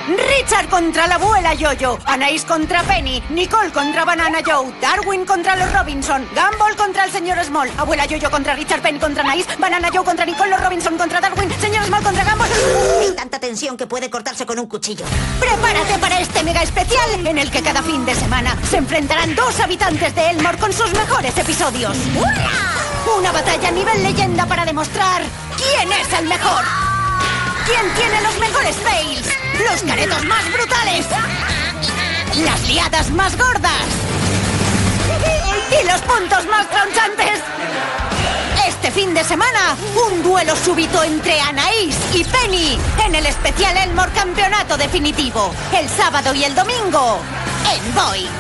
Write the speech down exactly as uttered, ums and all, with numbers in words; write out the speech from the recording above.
Richard contra la abuela Yoyo, Anaís contra Penny, Nicole contra Banana Joe, Darwin contra los Robinson, Gumball contra el señor Small, abuela Yoyo contra Richard, Penny contra Anaís, Banana Joe contra Nicole, los Robinson contra Darwin, señor Small contra Gumball. Hay tanta tensión que puede cortarse con un cuchillo. Prepárate para este mega especial en el que cada fin de semana se enfrentarán dos habitantes de Elmore con sus mejores episodios. ¡Hurra! Una batalla a nivel leyenda para demostrar quién es el mejor. ¿Quién tiene los mejores fails? Los caretos más brutales. Las liadas más gordas. Y los puntos más tronchantes. Este fin de semana, un duelo súbito entre Anaís y Penny en el especial Elmore Campeonato Definitivo. El sábado y el domingo en Boy.